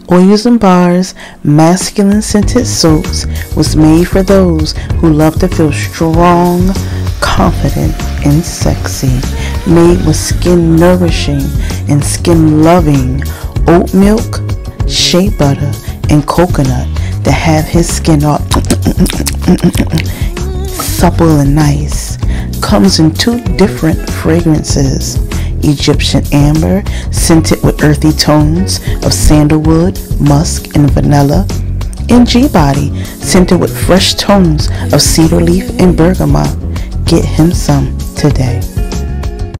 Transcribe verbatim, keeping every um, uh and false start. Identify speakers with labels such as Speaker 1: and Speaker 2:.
Speaker 1: Oils and Bars masculine scented soaps was made for those who love to feel strong, confident, and sexy. Made with skin nourishing and skin loving oat milk, shea butter, and coconut to have his skin all supple and nice. Comes in two different fragrances. Egyptian amber, scented with earthy tones of sandalwood, musk, and vanilla. And G-Body, scented with fresh tones of cedar leaf and bergamot. Get him some today.